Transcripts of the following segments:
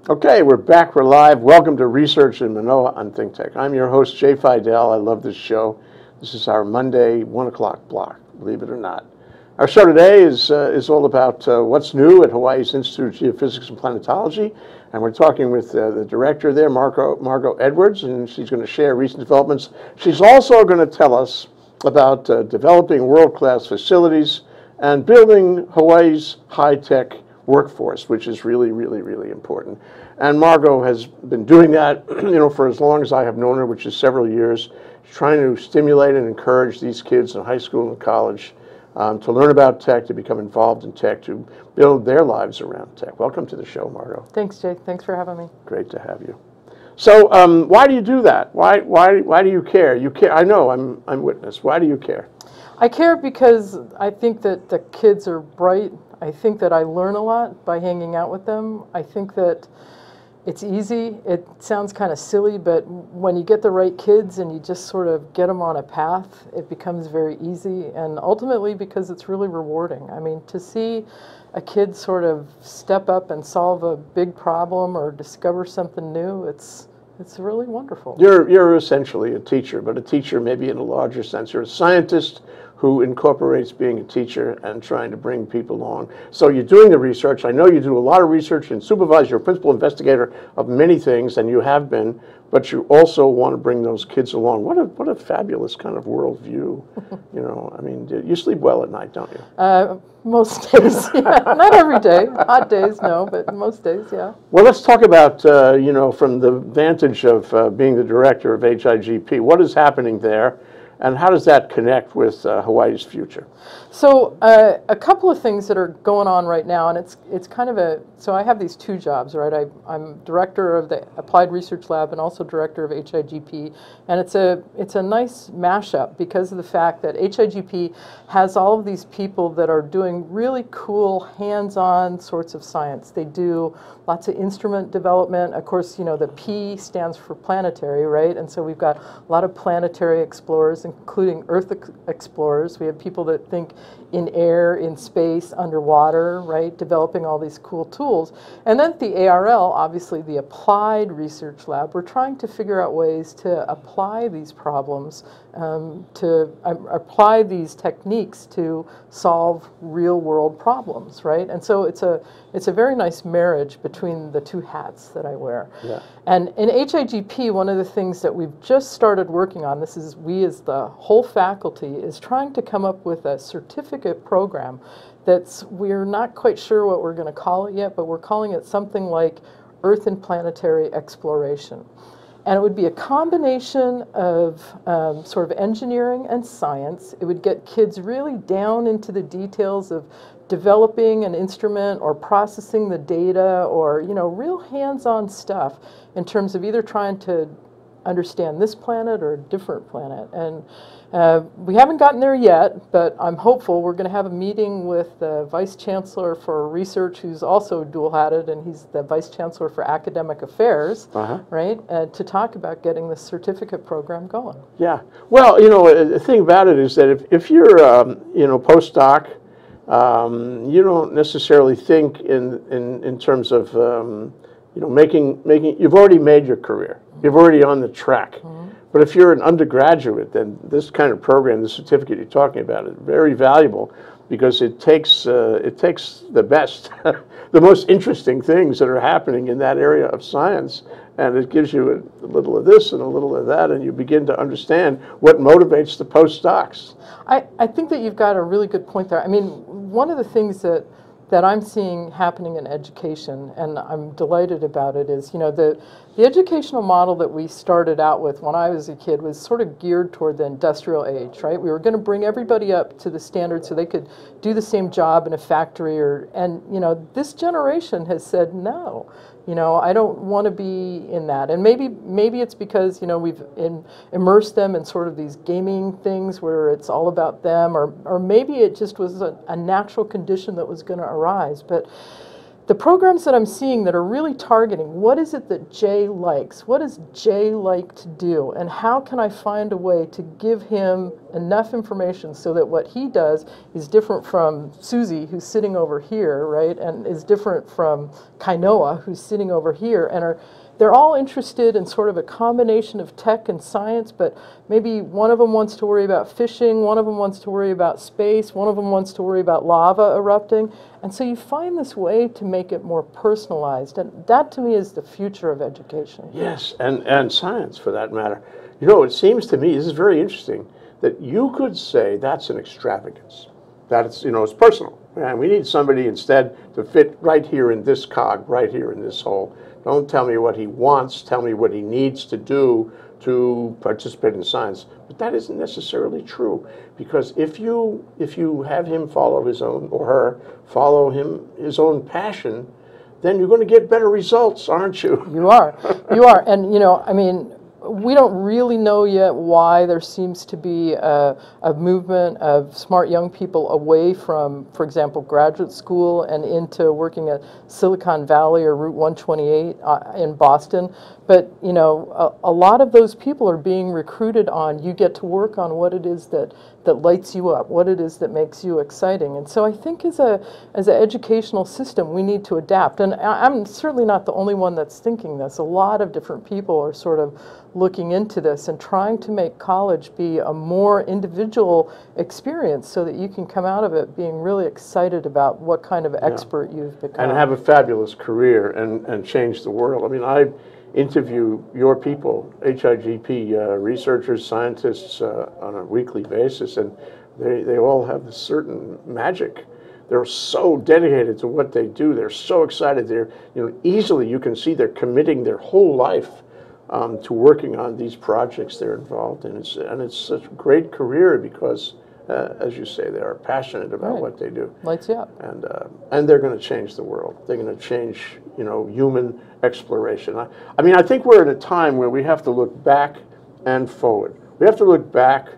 Okay, we're back. We're live. Welcome to Research in Manoa on ThinkTech. I'm your host, Jay Fidell. I love this show. This is our Monday 1 o'clock block, believe it or not. Our show today is all about what's new at Hawaii's Institute of Geophysics and Planetology. And we're talking with the director there, Margo Edwards, and she's going to share recent developments. She's also going to tell us about developing world-class facilities and building Hawaii's high-tech workforce, which is really, really, really important. And Margo has been doing that, for as long as I have known her, which is several years. She's trying to stimulate and encourage these kids in high school and college to learn about tech, to become involved in tech, to build their lives around tech. Welcome to the show, Margo. Thanks, Jay. Thanks for having me. Great to have you. So, why do you do that? Why do you care? You care. I know. I'm witness. Why do you care? I care because I think that the kids are bright. I think that I learn a lot by hanging out with them. I think that it's easy. It sounds kind of silly, but when you get the right kids and you just sort of get them on a path, it becomes very easy. And ultimately, because it's really rewarding. I mean, to see a kid sort of step up and solve a big problem or discover something new, it's really wonderful. You're essentially a teacher, but a teacher maybe in a larger sense. You're a scientist who incorporates being a teacher and trying to bring people along. So you're doing the research. I know you do a lot of research and supervise. You're a principal investigator of many things, and you have been, but you also want to bring those kids along. What a fabulous kind of worldview. I mean, you sleep well at night, don't you? Most days, yeah. Not every day. Hot days, no, but most days, yeah. Well, let's talk about, from the vantage of being the director of HIGP, what is happening there? And how does that connect with Hawaii's future? So a couple of things that are going on right now, and it's kind of so I have these two jobs, right? I'm director of the Applied Research Lab and also director of HIGP, and it's a nice mashup because of the fact that HIGP has all of these people that are doing really cool hands-on sorts of science. They do lots of instrument development. Of course, the P stands for planetary, right? And so we've got a lot of planetary explorers, including Earth explorers. We have people that think in air, in space, underwater, right? Developing all these cool tools. And then at the ARL, obviously the Applied Research Lab, we're trying to figure out ways to apply these problems, to apply these techniques to solve real-world problems, right? And so it's a very nice marriage between the two hats that I wear. Yeah. And in HIGP, one of the things that we've just started working on, this is we as the whole faculty, is trying to come up with a certificate program we're not quite sure what we're going to call it yet, but we're calling it something like Earth and Planetary Exploration. And it would be a combination of sort of engineering and science. It would get kids really down into the details of developing an instrument or processing the data or, real hands-on stuff in terms of either trying to understand this planet or a different planet. And we haven't gotten there yet, but I'm hopeful. We're going to have a meeting with the Vice Chancellor for Research, who's also dual-hatted, and he's the Vice Chancellor for Academic Affairs, right, to talk about getting the certificate program going. Yeah. Well, the thing about it is that if you're, postdoc, you don't necessarily think in terms of, you've already made your career. You're already on the track. Mm-hmm. But if you're an undergraduate, then this kind of program, the certificate you're talking about, is very valuable because it takes the best, the most interesting things that are happening in that area of science, and it gives you a little of this and a little of that, and you begin to understand what motivates the postdocs. I think that you've got a really good point there. I mean, one of the things that I'm seeing happening in education, and I'm delighted about it, is, the educational model that we started out with when I was a kid was sort of geared toward the industrial age, right? We were going to bring everybody up to the standard so they could do the same job in a factory, and this generation has said, no, I don't want to be in that. And maybe it's because, we've immersed them in sort of these gaming things where it's all about them, or maybe it just was a natural condition that was going to arise. But the programs that I'm seeing that are really targeting what is it that Jay likes, what does Jay like to do, and how can I find a way to give him enough information so that what he does is different from Susie, who's sitting over here, right, and is different from Kainoa, who's sitting over here, and they're all interested in sort of a combination of tech and science, but maybe one of them wants to worry about fishing, one of them wants to worry about space, one of them wants to worry about lava erupting. And so you find this way to make it more personalized. And that, to me, is the future of education. Yes, and science, for that matter. You know, it seems to me, this is very interesting, that you could say that's an extravagance. That it's, you know, it's personal. And we need somebody instead to fit right here in this cog, right here in this hole. Don't tell me what he wants, tell me what he needs to do to participate in science. But that isn't necessarily true, because if you have him follow his own, or her follow his own passion, then you're going to get better results, aren't you? You are. And, you know, I mean, we don't really know yet why there seems to be a movement of smart young people away from, for example, graduate school and into working at Silicon Valley or Route 128 in Boston. But, you know, a lot of those people are being recruited on, you get to work on what it is that lights you up, what it is that makes you exciting. And so I think as an educational system, we need to adapt. And I'm certainly not the only one that's thinking this. A lot of different people are sort of looking into this and trying to make college be a more individual experience so that you can come out of it being really excited about what kind of expert you've become. And have a fabulous career and change the world. I mean, I interview your people, Higp researchers, scientists on a weekly basis, and they all have a certain magic. They're so dedicated to what they do. They're so excited. They're, you know, easily you can see they're committing their whole life to working on these projects they're involved in. It's such a great career because, as you say, they are passionate about what they do. Lights you up. And they're going to change the world. They're going to change, you know, human exploration. I mean, I think we're at a time where we have to look back and forward. We have to look back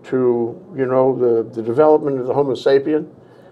to, you know, the development of the Homo sapien.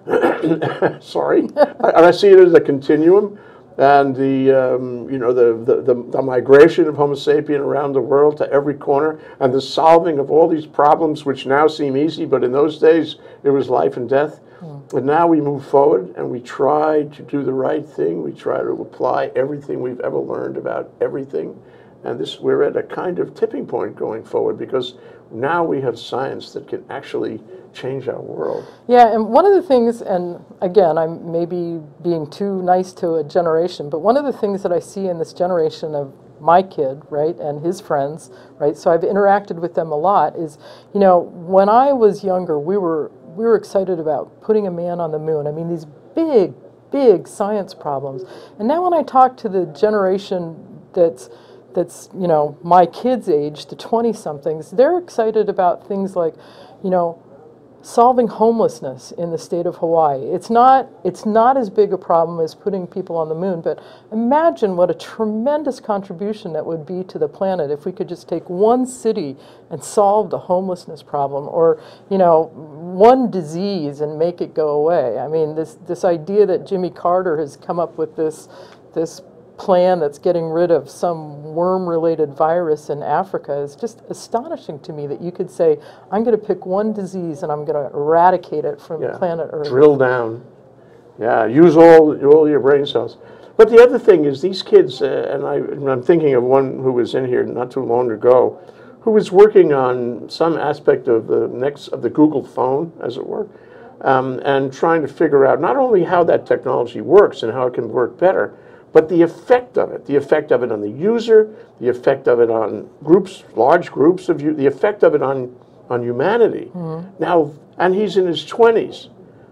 Sorry, I see it as a continuum. And you know, the migration of Homo sapien around the world to every corner, and the solving of all these problems which now seem easy, but in those days it was life and death. And now we move forward and we try to do the right thing. We try to apply everything we've ever learned about everything. And we're at a kind of tipping point going forward, because now we have science that can actually change our world. Yeah, and one of the things, and again, I'm maybe being too nice to a generation, but one of the things that I see in this generation of my kid, right, and his friends, right, so I've interacted with them a lot, is, you know, when I was younger, we were excited about putting a man on the moon. I mean, these big science problems. And now when I talk to the generation that's you know, my kids' age, the 20-somethings, they're excited about things like, you know, solving homelessness in the state of Hawaii. It's not as big a problem as putting people on the moon, but imagine what a tremendous contribution that would be to the planet if we could just take one city and solve the homelessness problem, or, you know, one disease and make it go away. I mean, this idea that Jimmy Carter has come up with this plan that's getting rid of some worm-related virus in Africa is just astonishing to me, that you could say, I'm going to pick one disease and I'm going to eradicate it from planet Earth. Drill down. Yeah, use all your brain cells. But the other thing is these kids, and I'm thinking of one who was in here not too long ago, who was working on some aspect of the Google phone, as it were, and trying to figure out not only how that technology works and how it can work better, but the effect of it on the user, the effect of it on large groups of you, the effect of it on humanity. Now, and he's in his 20s.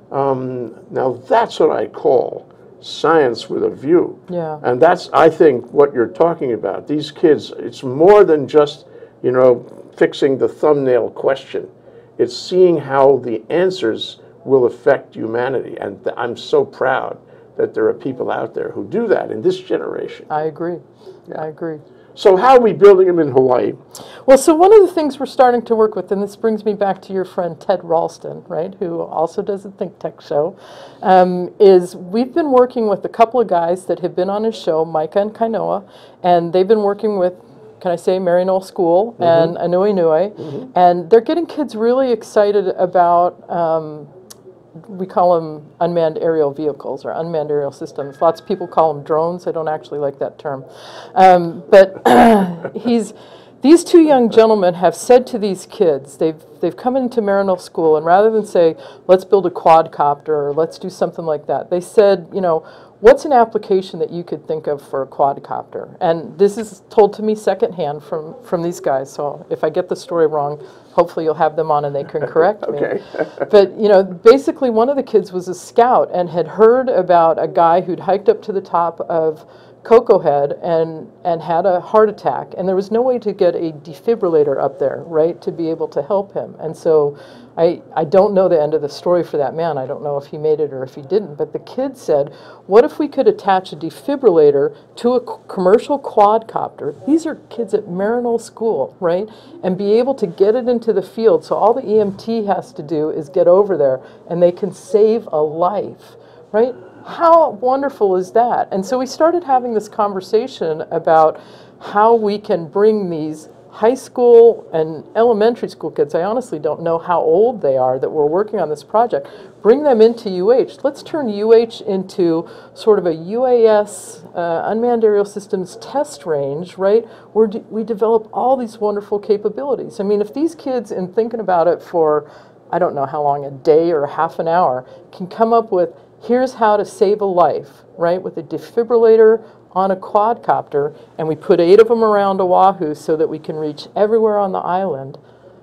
Now that's what I call science with a view. Yeah. And that's, I think, what you're talking about. These kids, it's more than just, you know, fixing the thumbnail question. It's seeing how the answers will affect humanity. And I'm so proud that there are people out there who do that in this generation. I agree. Yeah. I agree. So how are we building them in Hawaii? Well, so one of the things we're starting to work with, and this brings me back to your friend Ted Ralston, right, who also does a ThinkTech show, is we've been working with a couple of guys that have been on his show, Micah and Kainoa, and they've been working with, can I say, Maryknoll School and Anui, and they're getting kids really excited about we call them unmanned aerial vehicles or unmanned aerial systems. Lots of people call them drones. I don't actually like that term. But these two young gentlemen have said to these kids, they've come into Maryknoll School, and rather than say, let's build a quadcopter or let's do something like that, they said, you know, what's an application that you could think of for a quadcopter? And this is told to me secondhand from these guys, so if I get the story wrong, hopefully you'll have them on and they can correct me. But, you know, basically one of the kids was a scout and had heard about a guy who'd hiked up to the top of Cocoa Head and had a heart attack, and there was no way to get a defibrillator up there, right, to be able to help him. And so I don't know the end of the story for that man. I don't know if he made it or if he didn't, but the kid said, what if we could attach a defibrillator to a commercial quadcopter? These are kids at Maryknoll School, right, and be able to get it into the field, so all the EMT has to do is get over there and they can save a life, right? How wonderful is that? And so we started having this conversation about how we can bring these high school and elementary school kids, I honestly don't know how old they are that we're working on this project, bring them into UH. Let's turn UH into sort of a UAS, unmanned aerial systems test range, right, where we develop all these wonderful capabilities. I mean, if these kids, in thinking about it for, I don't know how long, a day or half an hour, can come up with, here's how to save a life, right, with a defibrillator on a quadcopter, and we put 8 of them around Oahu so that we can reach everywhere on the island.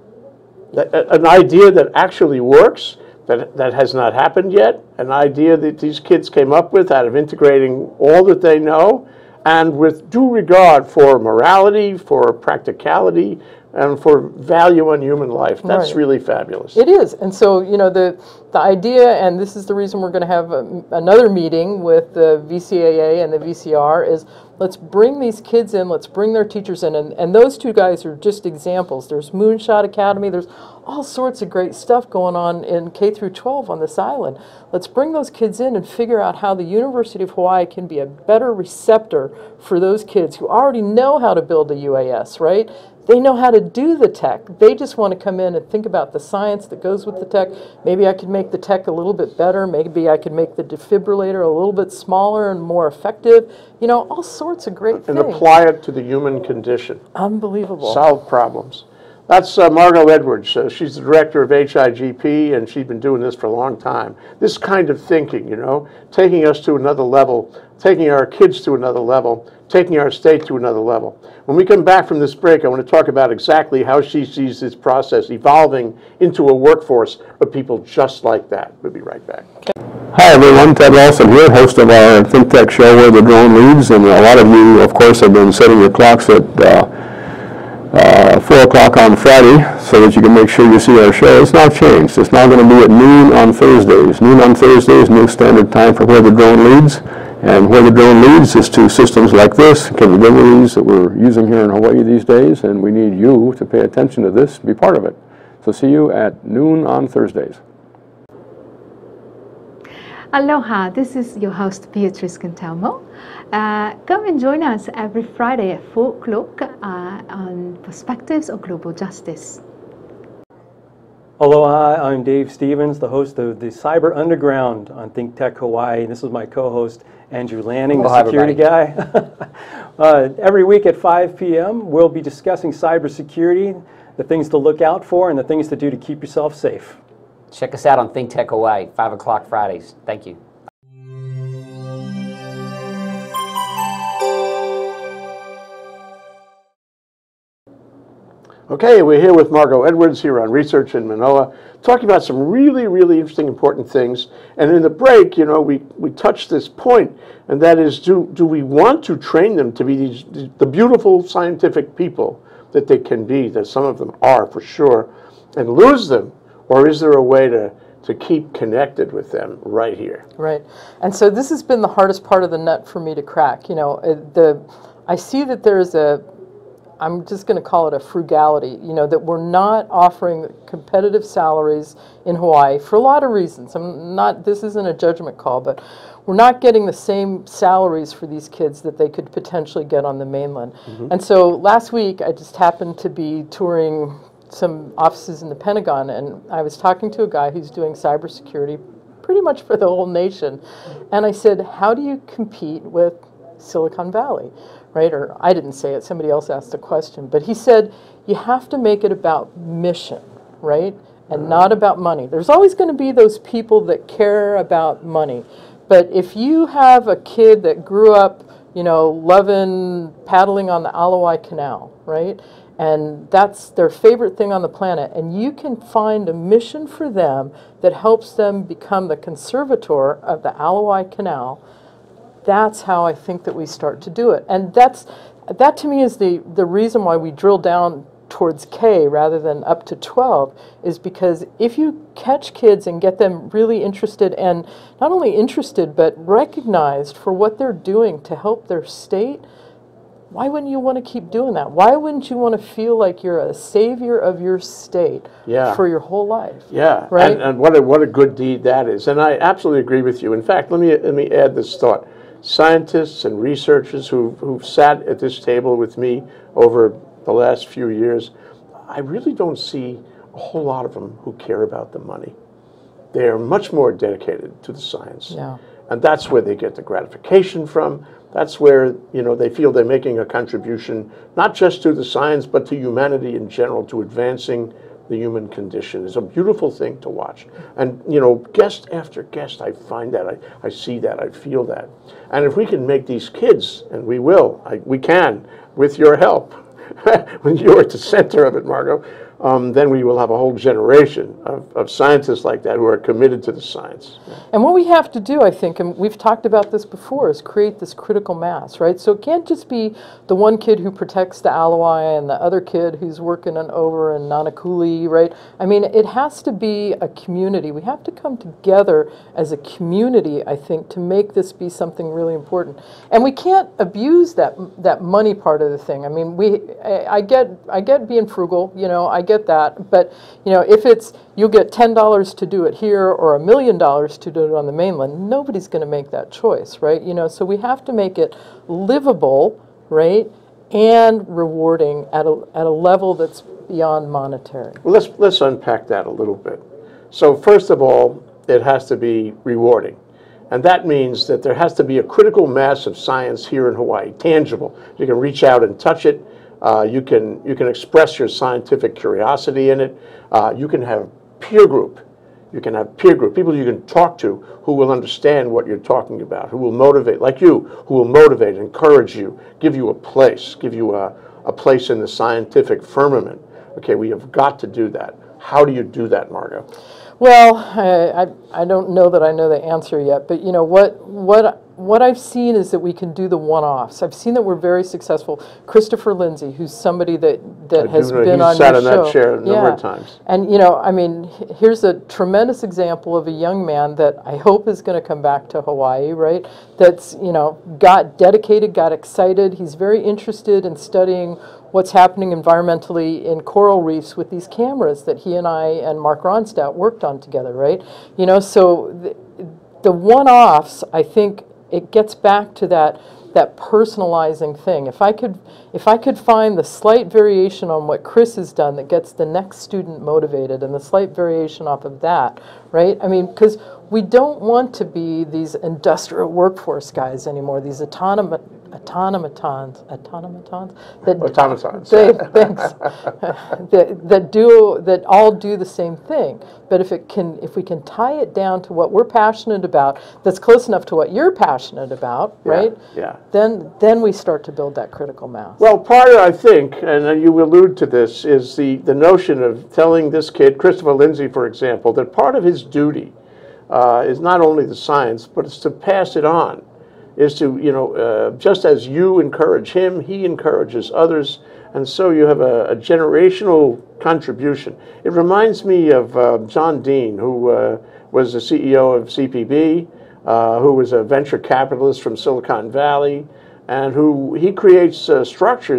An idea that actually works, that has not happened yet, an idea that these kids came up with out of integrating all that they know, and with due regard for morality, for practicality, and for value on human life. That's really fabulous. It is. And so, you know, the idea, and this is the reason we're going to have another meeting with the VCAA and the VCR, is let's bring these kids in, let's bring their teachers in, and those two guys are just examples. There's Moonshot Academy, there's all sorts of great stuff going on in K through 12 on this island. Let's bring those kids in and figure out how the University of Hawaii can be a better receptor for those kids who already know how to build a UAS, right? They know how to do the tech. They just want to come in and think about the science that goes with the tech. Maybe I could make the tech a little bit better. Maybe I could make the defibrillator a little bit smaller and more effective. You know, all sorts of great things. And apply it to the human condition. Unbelievable. Solve problems. That's Margo Edwards. She's the director of HIGP, and she's been doing this for a long time. This kind of thinking, you know, taking us to another level, taking our kids to another level, taking our state to another level. When we come back from this break, I want to talk about exactly how she sees this process evolving into a workforce of people just like that. We'll be right back. Okay. Hi everyone, Ted Lawson here, host of our ThinkTech show Where the Drone Leads, and a lot of you, of course, have been setting your clocks at 4 o'clock on Friday so that you can make sure you see our show. It's now changed. It's now going to be at noon on Thursdays. Noon on Thursdays, new standard time for Where the Drone Leads. And Where the Drone Leads is to systems like this, capabilities that we're using here in Hawaii these days, and we need you to pay attention to this, be part of it. So see you at noon on Thursdays. Aloha, this is your host Beatrice Cantelmo. Come and join us every Friday at 4 o'clock on Perspectives of Global Justice. Aloha, I'm Dave Stevens, the host of the Cyber Underground on ThinkTech Hawaii. This is my co-host, Andrew Lanning, the security guy. Every week at 5 p.m., we'll be discussing cybersecurity, the things to look out for, and the things to do to keep yourself safe. Check us out on ThinkTech Hawaii, 5 o'clock Fridays. Thank you. Okay, we're here with Margo Edwards here on Research in Manoa, talking about some really, really interesting, important things. And in the break, you know, we touched this point, and that is, do we want to train them to be the beautiful scientific people that they can be, that some of them are for sure, and lose them? Or is there a way to keep connected with them right here? Right. And so this has been the hardest part of the nut for me to crack. You know, I see that there's a I'm just going to call it a frugality, you know, that we're not offering competitive salaries in Hawaii for a lot of reasons. This isn't a judgment call, but we're not getting the same salaries for these kids that they could potentially get on the mainland. And so last week I just happened to be touring some offices in the Pentagon, and I was talking to a guy who's doing cybersecurity pretty much for the whole nation. And I said, how do you compete with Silicon Valley, right? Or I didn't say it, somebody else asked the question. But he said, you have to make it about mission, right? And not about money. There's always going to be those people that care about money. But if you have a kid that grew up, you know, loving paddling on the Hawaii Canal, right? And that's their favorite thing on the planet. And you can find a mission for them that helps them become the conservator of the Hawaii Canal. That's how I think that we start to do it. And that to me is the reason why we drill down towards K rather than up to 12, is because if you catch kids and get them really interested, and not only interested, but recognized for what they're doing to help their state, why wouldn't you want to keep doing that? Why wouldn't you want to feel like you're a savior of your state for your whole life? Yeah, right? And what a good deed that is. And I absolutely agree with you. In fact, let me add this thought. Scientists and researchers who've sat at this table with me over the last few years, I really don't see a whole lot of them who care about the money. They're much more dedicated to the science. Yeah. And that's where they get the gratification from. That's where, you know, they feel they're making a contribution, not just to the science, but to humanity in general, to advancing the human condition. It's a beautiful thing to watch. And, you know, guest after guest, I find that, I see that, I feel that. And if we can make these kids, and we will, we can, with your help, when you're at the center of it, Margo, then we will have a whole generation of scientists like that who are committed to the science. And what we have to do, I think, and we've talked about this before, is create this critical mass, right? So it can't just be the one kid who protects the Alawai and the other kid who's working over in Nanakuli, right? I mean, it has to be a community. We have to come together as a community, I think, to make this be something really important. And we can't abuse that money part of the thing. I mean, I get being frugal, you know, I get that, but you know, if it's you'll get $10 to do it here or $1 million to do it on the mainland, nobody's going to make that choice, right? You know, so we have to make it livable, right, and rewarding at a level that's beyond monetary. Well, let's unpack that a little bit. So first of all, it has to be rewarding. And that means that there has to be a critical mass of science here in Hawaii, tangible. You can reach out and touch it. You can express your scientific curiosity in it. You can have peer group. You can have peer group, people you can talk to who will understand what you're talking about, who will motivate, like you, who will motivate, encourage you, give you a place in the scientific firmament. Okay, we have got to do that. How do you do that, Margo? Well, I don't know that I know the answer yet, but you know what I've seen is that we can do the one-offs. I've seen that we're very successful. Christopher Lindsay, who's somebody that has been on your show. He's sat in that chair a number of times. And you know, I mean, here's a tremendous example of a young man that I hope is going to come back to Hawaii, right? That's, you know, got dedicated, got excited. He's very interested in studying what's happening environmentally in coral reefs with these cameras that he and I and Mark Ronstadt worked on together, right? You know, so the one-offs, I think it gets back to that personalizing thing. If I could find the slight variation on what Chris has done that gets the next student motivated, and the slight variation off of that, right? I mean, because we don't want to be these industrial workforce guys anymore, these automatons that all do the same thing. But if we can tie it down to what we're passionate about, that's close enough to what you're passionate about, right? Yeah. Then we start to build that critical mass. Well, part of, I think, and you allude to this, is the notion of telling this kid, Christopher Lindsay, for example, that part of his duty is not only the science, but it's to pass it on. Is to, you know, just as you encourage him, he encourages others, and so you have a generational contribution. It reminds me of John Dean, who was the CEO of CPB, who was a venture capitalist from Silicon Valley, and he creates structures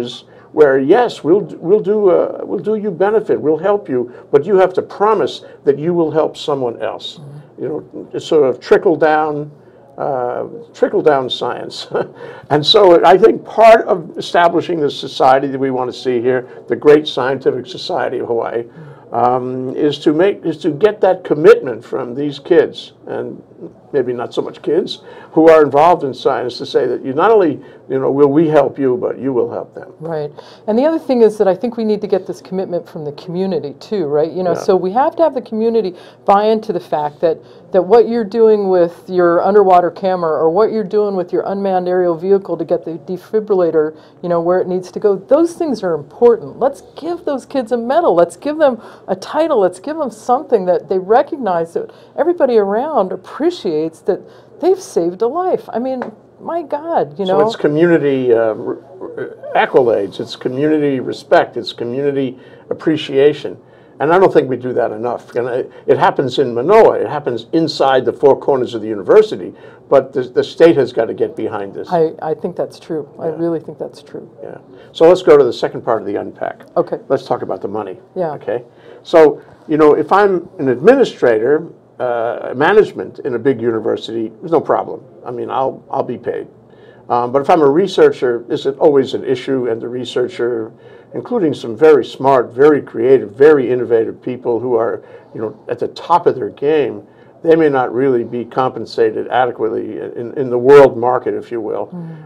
where yes, we'll do you benefit, we'll help you, but you have to promise that you will help someone else. You know, it's sort of trickle down science. And so I think part of establishing the society that we want to see here, the Great Scientific Society of Hawaii, is to get that commitment from these kids, and maybe not so much kids, who are involved in science, to say that you not only, you know, will we help you, but you will help them. Right. And the other thing is that I think we need to get this commitment from the community too, right? You know, so we have to have the community buy into the fact that what you're doing with your underwater camera, or what you're doing with your unmanned aerial vehicle to get the defibrillator, you know, where it needs to go, those things are important. Let's give those kids a medal. Let's give them a title. Let's give them something that they recognize, that everybody around appreciates, that they've saved a life. I mean, my God, you know. So it's community accolades, it's community respect, it's community appreciation. And I don't think we do that enough. And it happens in Manoa, it happens inside the four corners of the university, but the state has got to get behind this. I think that's true. Yeah. I really think that's true. Yeah. So let's go to the second part of the unpack. Okay. Let's talk about the money. Yeah. Okay. So, you know, if I'm an administrator, management in a big university, there's no problem. I mean, I'll be paid. But if I'm a researcher, it's always an issue, and the researcher, including some very smart, very creative, very innovative people who are, you know, at the top of their game, they may not really be compensated adequately in the world market, if you will.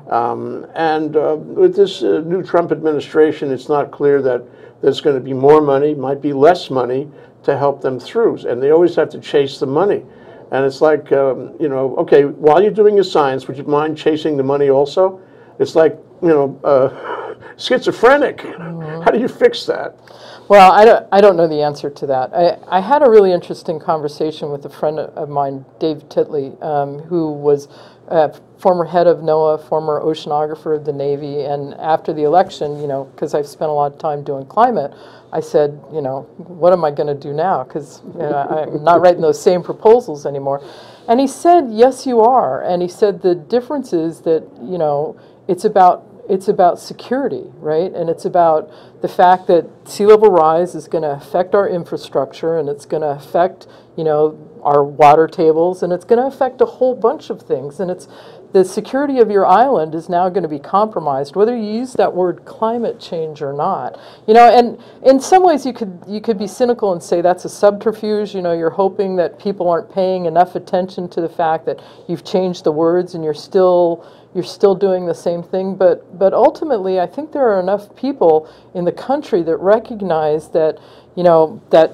With this new Trump administration, it's not clear that there's going to be more money, might be less money to help them through, and they always have to chase the money. And it's like, you know, okay, while you're doing your science, would you mind chasing the money also? It's like, you know, schizophrenic. How do you fix that? Well, I don't know the answer to that. I had a really interesting conversation with a friend of mine, Dave Titley, who was former head of NOAA, former oceanographer of the Navy, and after the election, you know, because I've spent a lot of time doing climate, I said, you know, what am I going to do now? Because you know, I'm not writing those same proposals anymore. And he said, yes, you are. And he said the difference is that, you know, it's about security, right? And it's about the fact that sea level rise is going to affect our infrastructure, and it's going to affect, you know, our water tables, and it's going to affect a whole bunch of things. And it's the security of your island is now going to be compromised, whether you use that word climate change or not. You know, and in some ways you could be cynical and say that's a subterfuge. You know, you're hoping that people aren't paying enough attention to the fact that you've changed the words and you're still doing the same thing. But ultimately, I think there are enough people in the country that recognize that, you know, that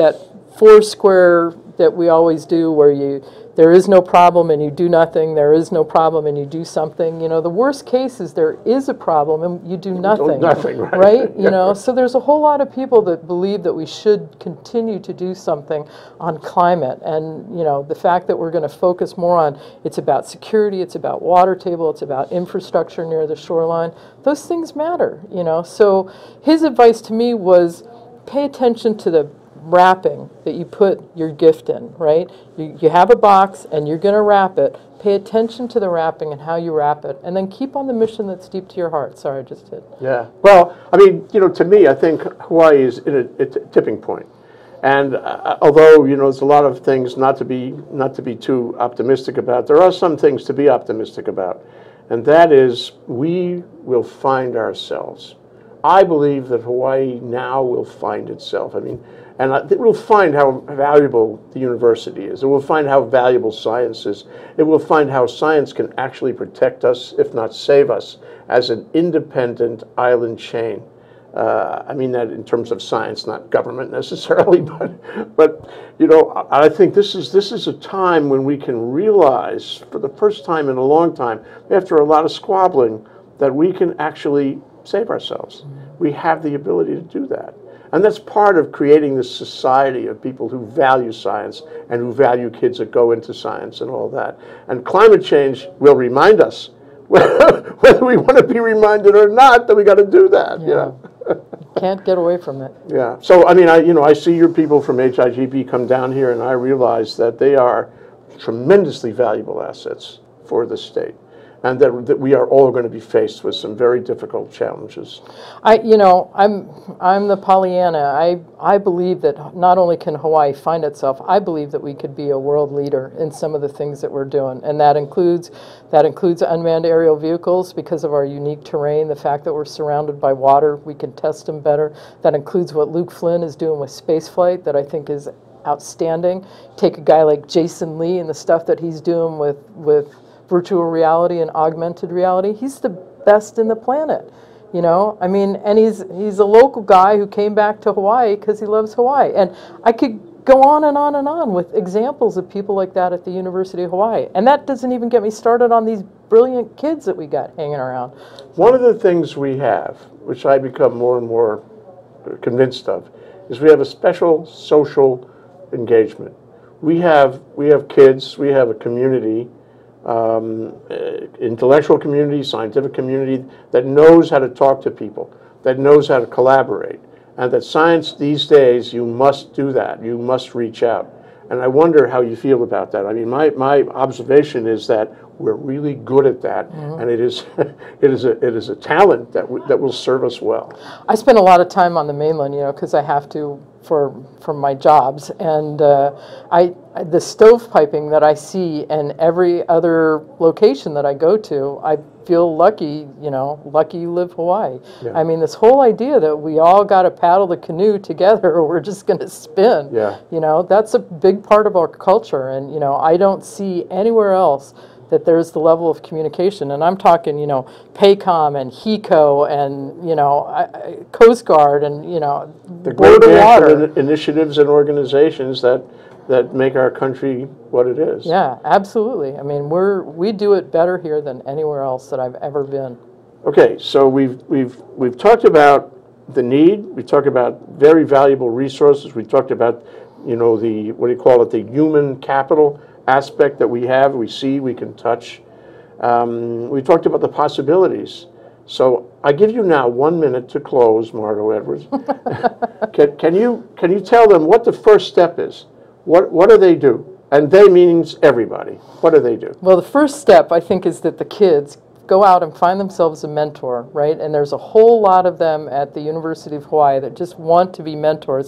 four square that we always do, where there is no problem and you do nothing, there is no problem and you do something. You know, the worst case is there is a problem and you do nothing. Nothing, right? Right? You know, so there's a whole lot of people that believe that we should continue to do something on climate. And, you know, the fact that we're going to focus more on, it's about security, it's about water table, it's about infrastructure near the shoreline, those things matter, you know. So his advice to me was pay attention to the wrapping that you put your gift in, right? You have a box and you're going to wrap it. Pay attention to the wrapping and how you wrap it, and then keep on the mission that's deep to your heart. Sorry, I just did. Yeah. Well, I mean, you know, to me, I think Hawaii is in a tipping point. And although, you know, there's a lot of things not to be too optimistic about, there are some things to be optimistic about. And that is, we will find ourselves. I believe that Hawaii now will find itself. I mean, and it will find how valuable the university is. It will find how valuable science is. It will find how science can actually protect us, if not save us, as an independent island chain. I mean that in terms of science, not government necessarily, but you know, I think this is a time when we can realize, for the first time in a long time, after a lot of squabbling, that we can actually save ourselves. We have the ability to do that. And that's part of creating this society of people who value science and who value kids that go into science and all that. And climate change will remind us, whether we want to be reminded or not, that we got to do that. Yeah. You know? Can't get away from it. Yeah. So I mean, I see your people from Higp come down here, and I realize that they are tremendously valuable assets for the state. and that we are all going to be faced with some very difficult challenges. You know, I'm the Pollyanna. I believe that not only can Hawaii find itself, I believe that we could be a world leader in some of the things that we're doing, and that includes unmanned aerial vehicles because of our unique terrain, the fact that we're surrounded by water, we can test them better. That includes what Luke Flynn is doing with spaceflight, that I think is outstanding. Take a guy like Jason Lee and the stuff that he's doing with virtual reality and augmented reality. He's the best in the planet, you know. I mean, and he's a local guy who came back to Hawaii because he loves Hawaii. And I could go on and on and on with examples of people like that at the University of Hawaii. And that doesn't even get me started on these brilliant kids that we got hanging around. One of the things we have, which I become more and more convinced of, is we have a special social engagement. We have kids, we have a community, intellectual community, scientific community that knows how to talk to people, that knows how to collaborate, and that science these days, you must do that. You must reach out. And I wonder how you feel about that. I mean, my observation is that we're really good at that, and it is a talent that will serve us well. I spend a lot of time on the mainland, you know, because I have to for my jobs, and the stovepiping that I see in every other location that I go to, I feel lucky, you know, lucky you live Hawaii. Yeah. I mean, this whole idea that we all got to paddle the canoe together or we're just going to spin, you know, that's a big part of our culture. And, you know, I don't see anywhere else that there's the level of communication. And I'm talking, you know, PACOM and HECO and, you know, Coast Guard and, you know, the great water initiatives and organizations that make our country what it is. Yeah, absolutely. I mean, we do it better here than anywhere else that I've ever been. Okay, so we've talked about the need. We talked about very valuable resources. We talked about, you know, the what do you call it, the human capital aspect that we have, we see, we can touch. We talked about the possibilities. So I give you now 1 minute to close, Margo Edwards. Can you tell them what the first step is? What do they do? And they means everybody. What do they do? Well, the first step, I think, is that the kids go out and find themselves a mentor, right? And there's a whole lot of them at the University of Hawaii that just want to be mentors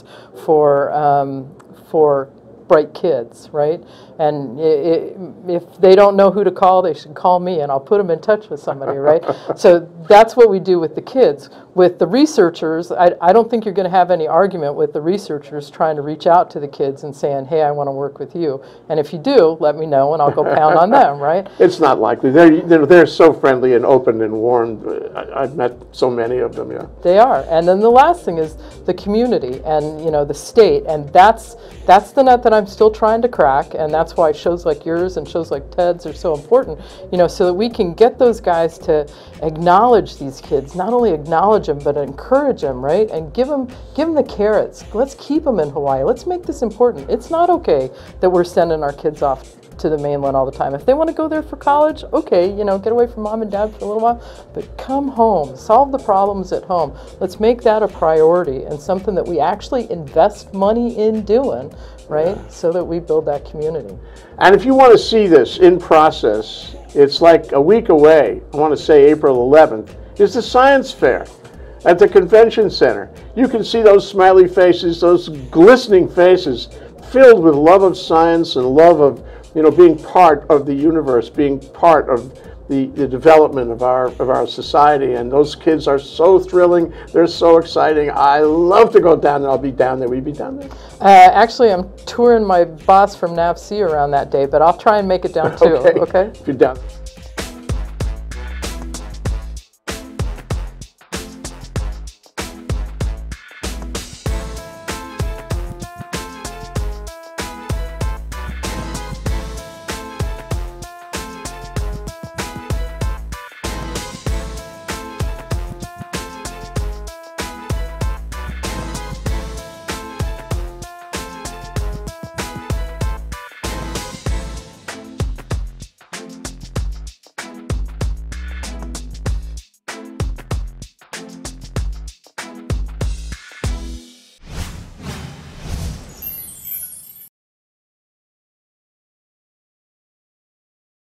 for bright kids, right? And if they don't know who to call, they should call me and I'll put them in touch with somebody, right? So that's what we do with the kids. With the researchers, I don't think you're going to have any argument with the researchers trying to reach out to the kids and saying, hey, I want to work with you. And if you do, let me know and I'll go pound on them, right? It's not likely. They're so friendly and open and warm. I've met so many of them, yeah. They are. And then the last thing is the community and, you know, the state. And that's the nut that I'm still trying to crack, and that's why shows like yours and shows like TED's are so important, you know, so that we can get those guys to acknowledge these kids, not only acknowledge them, but encourage them, right? And give them the carrots. Let's keep them in Hawaii. Let's make this important. It's not okay that we're sending our kids off to the mainland all the time. If they want to go there for college, okay, you know, get away from mom and dad for a little while, but come home, solve the problems at home. Let's make that a priority and something that we actually invest money in doing, right? So that we build that community. And if you want to see this in process, it's like a week away, I want to say April 11th, is the science fair at the convention center. You can see those smiley faces, those glistening faces filled with love of science and love of, you know, being part of the universe, being part of the development of our society. And those kids are so thrilling. They're so exciting. I love to go down there. I'll be down there. Will you be down there? Actually, I'm touring my boss from NAVC around that day, but I'll try and make it down too, okay? If you're down.